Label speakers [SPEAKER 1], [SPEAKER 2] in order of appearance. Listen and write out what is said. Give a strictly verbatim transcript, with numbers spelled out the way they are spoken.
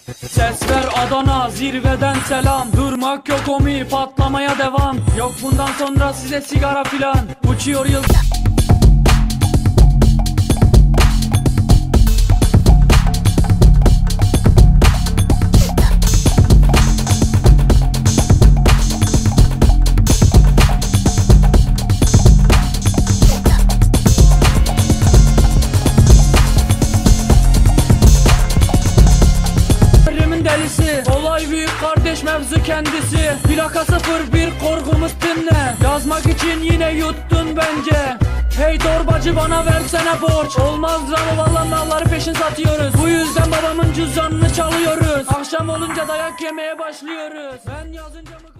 [SPEAKER 1] Ses ver Adana, zirveden selam. Durmak yok omi, patlamaya devam. Yok bundan sonra size sigara filan. Uçuyor yıl. Delisi. Olay büyük kardeş, mevzu kendisi. Plaka sıfır bir, korkumuz dinle. Yazmak için yine yuttun bence. Hey torbacı, bana versene borç. Olmaz lan, valla malları peşin satıyoruz. Bu yüzden babamın cüzdanını çalıyoruz. Akşam olunca dayak yemeye başlıyoruz. Ben yazınca mı